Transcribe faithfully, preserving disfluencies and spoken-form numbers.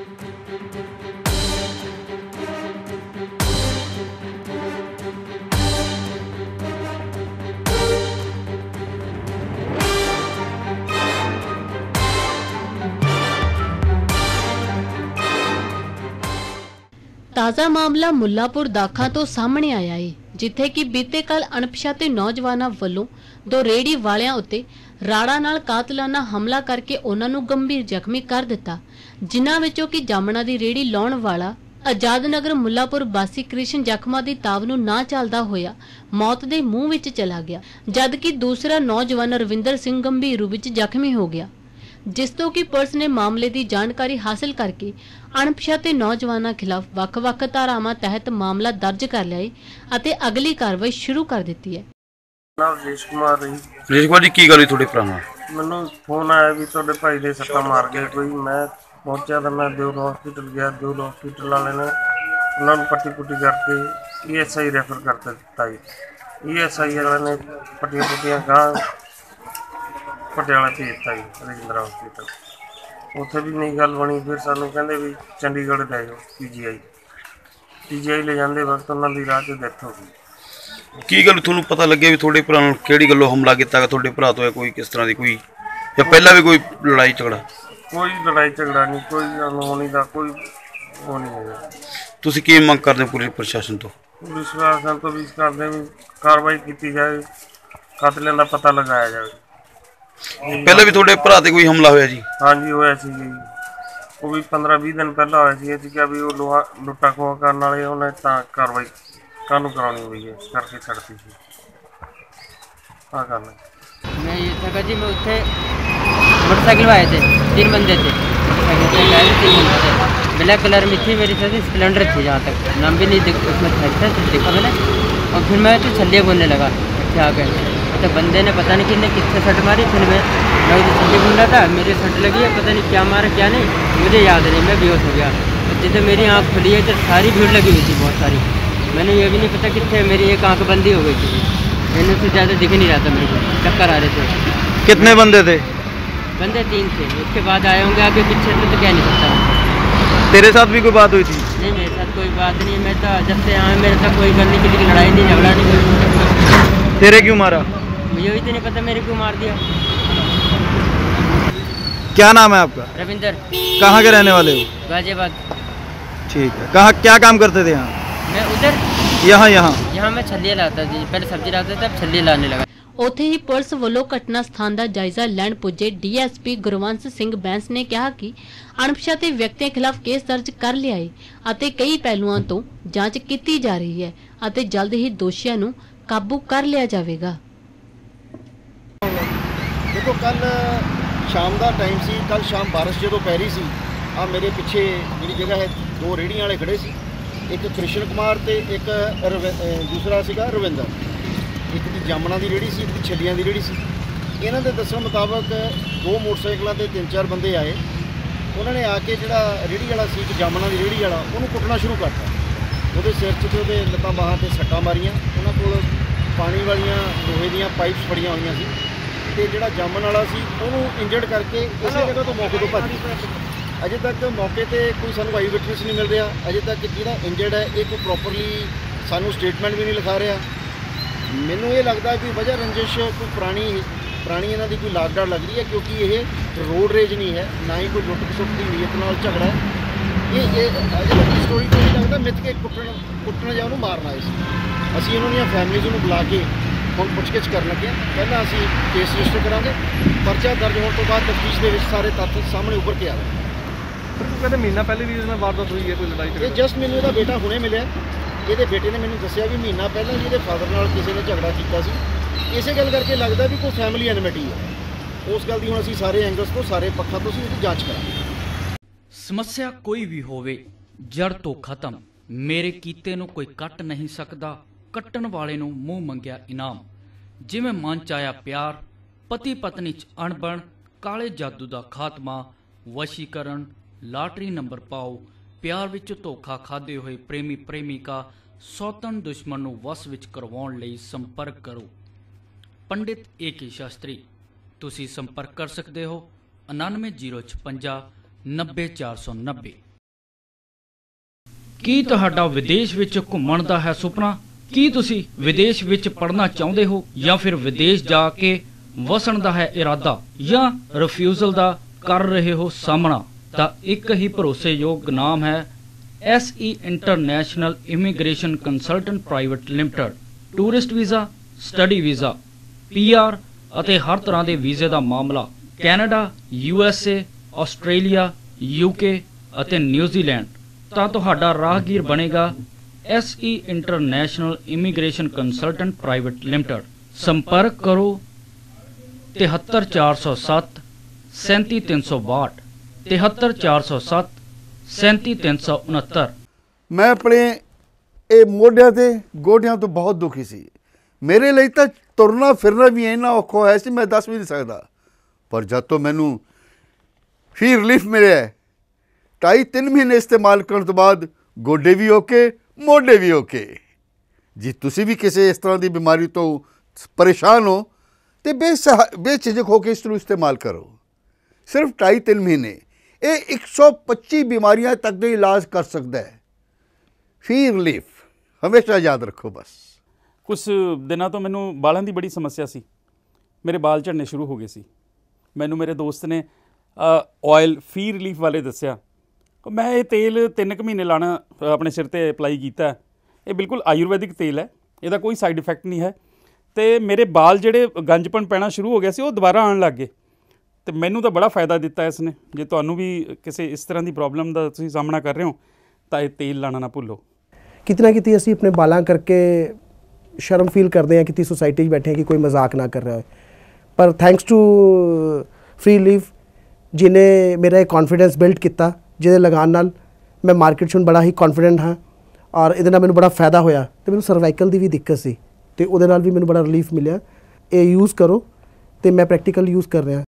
ताज़ा मामला मुल्लापुर दाखा तो सामने आया है, जिथे कि बीते कल अणपछाते नौजवानों वालों दो रेहड़ी वालियां उत्ते राड़ा नाल कातलाना हमला करके उन्हां नूं गंभीर जख्मी कर दिता, जिन्हां विचों कि जामणा दी रेहड़ी लाउण वाला आजाद नगर मुल्लापुर वासी कृष्ण जख्मा दी ताव नूं ना चलदा होया मौत दे मूंह विच चला गया, जबकि दूसरा नौजवान रविंदर सिंह गंभीर रूप विच जख्मी हो गया, जिस तो कि पुलिस ने मामले की जानकारी हासिल करके अणपछाते नौजवानों खिलाफ वख-वख धारावां तहत मामला दर्ज कर लिया है अते अगली कार्रवाई शुरू कर दी है। राजेश कुमार जी राजेश कुमार जी की गल थोड़े भरा मैनू फोन आया भी थोड़े भाई ने सट्टा मार गए कोई, मैं पहुंचा तो मैं दिउल हॉस्पिटल गया। दिउल हॉस्पिटल वाले ने उन्होंने पट्टी पुट्टी करके ई एस आई रैफर कर दिता जी। ई एस आई वाले ने पट्टियां पुट्टियां गांह पटियाला भेजता जी रजिंद्रा हॉस्पिटल। उत्थे भी नहीं गल बनी, फिर सानू कहंदे भी चंडीगढ़ ले जाओ पी जी आई। पी जी आई ले जाते वक्त उन्होंने राह च डेथ हो गई। की गल तुहानू पता लगे भी थोड़े भरा किहड़ी गल्लों हमला किया थोड़े भरा तो कोई किस तरह की कोई या पहला भी कोई लड़ाई झगड़ा? कोई लड़ाई झगड़ा नहीं, कोई अनहोनी का कोई वो नहीं है। तुसीं की मंग करदे पूरे प्रशासन तो? पुलिस प्रशासन तो भी करते भी कार्रवाई की जाए, कातलियां दा पता लगाया जाए। पहले भी थोड़े भरा ते कोई हमला होया जी? हाँ जी होया सी जी, वो भी पंद्रह बीस दिन पहला होया सी। असीं कहा भी वो लोहा लुट्टा खोआ करन वाले उन्हें तां कार्रवाई कानून करानी हुई है, इस करके छड़ती थी हाँ करना। मैं ये था जी, मैं उत्थे मोटरसाइकिल में आए थे, तीन बंदे थे मोटरसाइकिल पे आए थे, तीन बंदे थे। ब्लैक कलर में थी, मेरी साथ स्प्लेंडर थी, जहाँ तक नाम भी नहीं दिख उसमें था, तो देखा मैंने। और फिर मैं तो छल्ले बोलने लगा अच्छे आ गए, तो बंदे ने पता नहीं किसने किससे सट मारी। फिर मैं मैं उधर छल्ले बोल रहा था, मेरे सट लगी है, पता नहीं क्या मारा क्या नहीं मुझे याद नहीं, मैं बेहोश हो गया। तो जिसे मेरी आँख खुली है तो सारी भीड़ लगी हुई थी बहुत सारी, मैंने ये भी नहीं पता कितने मेरी एक आंख बंदी हो गई थी, मैंने उससे ज़्यादा दिख नहीं रहा था, मेरे को चक्कर आ रहे थे। कितने बंदे थे? बंदे तीन थे, उसके बाद आए होंगे आगे पीछे से तो कह नहीं सकता। तेरे साथ भी कोई बात हुई थी? नहीं मेरे साथ कोई बात नहीं, मैं तो जब से यहाँ मेरे साथ कोई गल नहीं, किसी की लड़ाई नहीं झगड़ा नहीं। तेरे क्यों मारा? मुझे भी तो नहीं पता मेरे क्यों मार दिया। क्या नाम है आपका? रविंदर। कहाँ के रहने वाले हो? गाजियाबाद। ठीक है, कहाँ क्या काम करते थे यहाँ? मैं उधर यहाँ यहाँ यहाँ मैं छल्लियाँ लाता जी, पहले सब्जी लाता था, अब छल्लियाँ लाने लगा। उत्थे ही पुलिस वालों घटना स्थान का जायजा लैण पुजे D S P Gurvansh Singh Bains ने कहा कि अणपछाते व्यक्तियों खिलाफ केस दर्ज कर लिया है अते कई पहलुओं तो जांच की जा रही है अते जल्द ही दोषियों नूं काबू कर लिया जाएगा। देखो कल शाम का टाइम सी, कल शाम बारिश जो पै रही सी, आ मेरे पिछे जी जगह है दो रेहड़ियां वाले खड़े सी, एक कृष्ण कुमार ते एक दूसरा सीगा रविंदर, एक दी जामना की रेहड़ी सी, एक दी छलियां की रेहड़ी सी। इन्हां दे दस्सण मुताबक दो मोटरसाइकिलों ते तीन चार बंदे आए, उन्होंने आके जिहड़ा रेहड़ी वाला सी जामना की रेहड़ी वाला उन्होंने कुटना शुरू करता, वो सिर च ते उहदे लत्तां बाहां ते सट्टां मारियां। उन्हां कोल पानी वालियां लोहे दीयां पाइप्स फड़ियां होईयां सी ते जिहड़ा जामन वाला सी उहनूं इंजर्ड करके इसे जगह तो मौके तो भज गए। अजे तक मौके पर कोई सानू आई विटनेस नहीं मिल रहा, अजे तक जिहड़ा इंजर्ड है ये कोई प्रॉपरली सानू स्टेटमेंट भी नहीं लिखा रहा। मैनू ये लगता है कि वजह रंजिश कोई पुरानी पुरानी इन्हां दी कोई लाग डाट लग रही है, क्योंकि ये रोड रेज नहीं है, ना ही कोई लुट खसुट की नीयत नाल झगड़ा है। ये ये अजे तक की स्टोरी तो ये लगता मिथ के कुट्टण कुट्टण जां उहनूं मारना है। असीं उन्हां दीयां फैमिलीज़ नूं बुला के हम पुछगिछ कर लगे, पहला असीं केस रजिस्टर करांगे, परचा दर्ज होने तो बाद तफ्तीश दे विच सारे तत्थ सामने उभर के आ रहे। कहते महीना पहले भी इसमें वारदात हुई है, कोई लड़ाई झगड़ा? ये जस्ट मैनू इसदा बेटा हुणे मिलिया, ये बेटे ने मैनू दस्सिया भी महीना पहले जिहदे फादर नाल किसी ने झगड़ा किया सी, इसे गल करके लगता भी कोई फैमिली एनिमिटी है। उस गल दी हुण असीं सारे एंगल्स तो सारे पक्षां तो उसकी जांच करांगे। समस्या कोई भी होवे जड़ तो खत्म, मेरे कीते नूं कोई कट नहीं सकदा, कट्टण वाले नूं मूंह मंगिया इनाम। जिवें मन च आया प्यार, पति पत्नी च अणबण, काले जादू दा खात्मा, वशीकरण, लाटरी नंबर पाओ, प्यार विच धोखा खादे हुए प्रेमी प्रेमिका, सौतन दुश्मन नूं वस विच करवाउण लई संपर्क करो। पंडित ए के शास्त्री। तुसीं संपर्क कर सकते हो उनानवे जीरो छपंजा नब्बे चार सौ नब्बे। ਕੀ ਤੁਹਾਡਾ ਵਿਦੇਸ਼ ਵਿੱਚ ਘੁੰਮਣ ਦਾ ਹੈ ਸੁਪਨਾ? ਕੀ ਤੁਸੀਂ ਵਿਦੇਸ਼ ਵਿੱਚ ਪੜ੍ਹਨਾ ਚਾਹੁੰਦੇ ਹੋ ਜਾਂ ਫਿਰ ਵਿਦੇਸ਼ ਜਾ ਕੇ ਵਸਣ ਦਾ ਹੈ ਇਰਾਦਾ ਜਾਂ ਰਿਫਿਊਜ਼ਲ ਦਾ ਕਰ ਰਹੇ ਹੋ ਸਾਹਮਣਾ? ਤਾਂ ਇੱਕ ਹੀ ਭਰੋਸੇਯੋਗ ਨਾਮ ਹੈ S E international immigration consultant private limited. Tourist visa, study visa, P R ਅਤੇ ਹਰ ਤਰ੍ਹਾਂ ਦੇ ਵੀਜ਼ੇ ਦਾ ਮਾਮਲਾ Canada, U S A, Australia, U K ਅਤੇ ਨਿਊਜ਼ੀਲੈਂਡ। ਤਾਂ ਤੁਹਾਡਾ ਰਾਹਗੀਰ ਬਣੇਗਾ S E international immigration consultant private limited. ਸੰਪਰਕ ਕਰੋ तिहत्तर चार सौ सत्त सैंती तीन सौ बाहठ तिहत्तर चार सौ सत्त सैंती तीन सौ उनहत्तर। मैं अपने ਇਹ ਮੋਢਿਆਂ ਤੇ ਗੋਡਿਆਂ ਤੋਂ ਬਹੁਤ ਦੁਖੀ ਸੀ। ਮੇਰੇ ਲਈ ਤਾਂ ਤੁਰਨਾ ਫਿਰਨਾ ਵੀ ਇੰਨਾ ਔਖਾ ਹੋਇਆ ਸੀ, ਮੈਂ ਦੱਸ ਵੀ ਨਹੀਂ ਸਕਦਾ। ਪਰ ਜਦ ਤੋਂ ਮੈਨੂੰ ਫੀ ਰਿਲੀਫ ਮਿਲਿਆ, ਢਾਈ ਤਿੰਨ ਮਹੀਨੇ ਇਸਤੇਮਾਲ ਕਰਨ ਤੋਂ ਬਾਅਦ ਗੋਡੇ ਵੀ ਓਕੇ, ਮੋਢੇ ਵੀ ਓਕੇ। ਜੇ ਤੁਸੀਂ ਵੀ ਕਿਸੇ ਇਸ ਤਰ੍ਹਾਂ ਦੀ ਬਿਮਾਰੀ ਤੋਂ ਪਰੇਸ਼ਾਨ ਹੋ तो बेसहा बेझिझक होकर इसनूं इस्तेमाल करो। सिर्फ ढाई तीन महीने ये एक सौ पच्ची बीमारियां तक का इलाज कर सकता है। फी रिलीफ हमेशा याद रखो। बस कुछ दिनों तो मैनू बालों की बड़ी समस्या सी, मेरे बाल झड़ने शुरू हो गए सी। मैनू मेरे दोस्त ने ऑयल फी रिलीफ वाले दसिया। मैं ये तेल तीन क महीने लाना अपने सिर ते अप्लाई किया। ये बिल्कुल आयुर्वैदिक तेल है, इसका कोई साइड इफैक्ट नहीं है। तो मेरे बाल ਜਿਹੜੇ ਗੰਜਪਣ ਪੈਣਾ ਸ਼ੁਰੂ ਹੋ ਗਿਆ ਸੀ ਉਹ ਦੁਬਾਰਾ ਆਉਣ ਲੱਗ ਗਏ। ਤੇ ਮੈਨੂੰ ਤਾਂ ਬੜਾ ਫਾਇਦਾ ਦਿੱਤਾ ਇਸ ਨੇ। ਜੇ ਤੁਹਾਨੂੰ ਵੀ ਕਿਸੇ ਇਸ ਤਰ੍ਹਾਂ ਦੀ ਪ੍ਰੋਬਲਮ ਦਾ ਤੁਸੀਂ ਸਾਹਮਣਾ ਕਰ ਰਹੇ ਹੋ ਤਾਂ ਇਹ ਤੇਲ ਲਾਣਾ ਨਾ ਭੁੱਲੋ। ਕਿਤਨਾ ਕਿਤੇ ਅਸੀਂ ਆਪਣੇ ਬਾਲਾਂ ਕਰਕੇ ਸ਼ਰਮ ਫੀਲ ਕਰਦੇ ਹਾਂ ਕਿ ਸੋਸਾਇਟੀ 'ਚ ਬੈਠੇ ਹਾਂ ਕਿ ਕੋਈ ਮਜ਼ਾਕ ਨਾ ਕਰ ਰਿਹਾ ਹੋਏ, ਪਰ ਥੈਂਕਸ ਟੂ ਫ੍ਰੀ ਲੀਫ ਜਿਹਨੇ ਮੇਰਾ ਇਹ ਕੌਨਫੀਡੈਂਸ ਬਿਲਡ ਕੀਤਾ, ਜਿਹਦੇ ਲਗਾਉਣ ਨਾਲ ਮੈਂ ਮਾਰਕੀਟ 'ਚ ਹੁਣ ਬੜਾ ਹੀ ਕੌਨਫੀਡੈਂਟ ਹਾਂ ਔਰ ਇਹਦੇ ਨਾਲ ਮੈਨੂੰ ਬੜਾ ਫਾਇਦਾ ਹੋਇਆ। ਅਤੇ ਮੈਨੂੰ ਸਰਵਾਈਕਲ ਦੀ ਵੀ ਦਿੱਕਤ ਸੀ ਤੇ ਉਹਦੇ ਨਾਲ ਵੀ ਮੈਨੂੰ ਬੜਾ ਰਿਲੀਫ ਮਿਲਿਆ। ਇਹ ਯੂਜ਼ ਕਰੋ ਤੇ ਮੈਂ ਪ੍ਰੈਕਟੀਕਲ ਯੂਜ਼ ਕਰ ਰਿਹਾ।